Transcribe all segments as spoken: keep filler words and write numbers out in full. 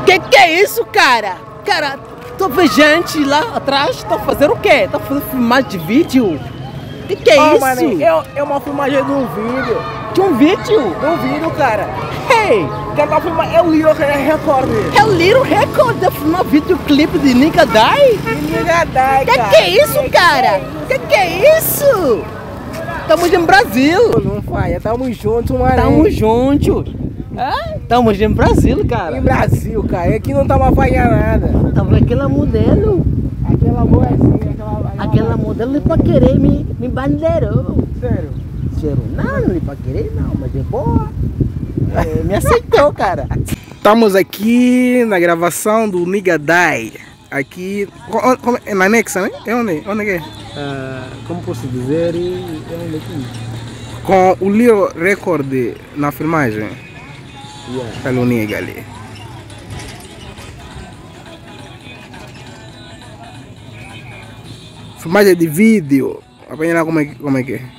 Que que é isso, cara? Cara, tô vendo gente lá atrás, tá fazendo o quê? Tá fazendo filmagem de vídeo? Que que é oh, isso? Mano, é, é uma filmagem de um vídeo. De um vídeo? De um vídeo, cara. Hey! Quem tá filmando é o Little Record. É o Little Record de filmar videoclipe de Nigga Die? De Nigga Die, que cara. Que é isso, que cara? Que que é isso? Estamos em Brasil. Não falha, tamo junto, mano. Tamo junto. É? Estamos em Brasil, cara. Em Brasil, cara. Aqui não tava falhando nada. Tava aquela modelo. Aquela moedinha, aquela... Aquela modelo pra querer me, me bandeirou. Sério? Sério? Não, não é pra querer não, mas é boa. É, me aceitou, cara. Estamos aqui na gravação do Nigga Die. Aqui, como, é na Nexa, né? É onde? Onde é? Uh, como posso dizer, é onde aqui? Com o Little Record na filmagem. Yeah. Pelo Nigga ali. Filmagem de vídeo. Apanha lá como é, como é que é.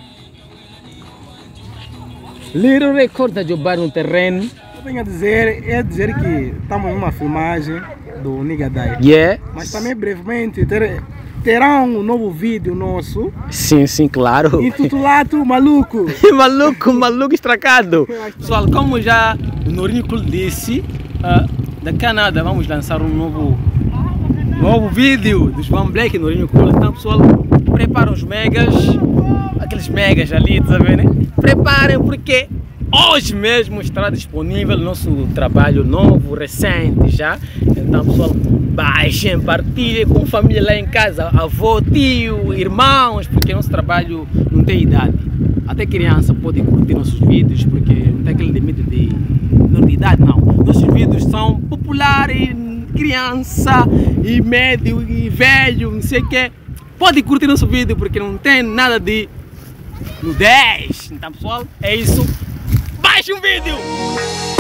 Little Record a jogar no terreno. Eu tenho a dizer, é dizer que estamos numa filmagem do Nigga Die. Yeah. Mas também brevemente ter, terá um novo vídeo nosso. Sim, sim, claro. Intitulado Maluco. maluco, maluco estragado. Pessoal, como já o Norinho disse, uh, daqui a nada vamos lançar um novo, novo vídeo dos Van Black e Norinho Cool. Então, pessoal, preparem os megas, aqueles megas ali, tá vendo? Né? Preparem porque hoje mesmo estará disponível o nosso trabalho novo, recente já. Então, pessoal, baixem, partilhem com a família lá em casa, avô, tio, irmãos, porque nosso trabalho não tem idade. Até criança pode curtir nossos vídeos, porque não tem aquele limite de, de idade, não. Nossos vídeos são populares, criança, e médio, e velho, não sei o que. Pode curtir nosso vídeo, porque não tem nada de nudez. Então, pessoal, é isso. Baixe um vídeo!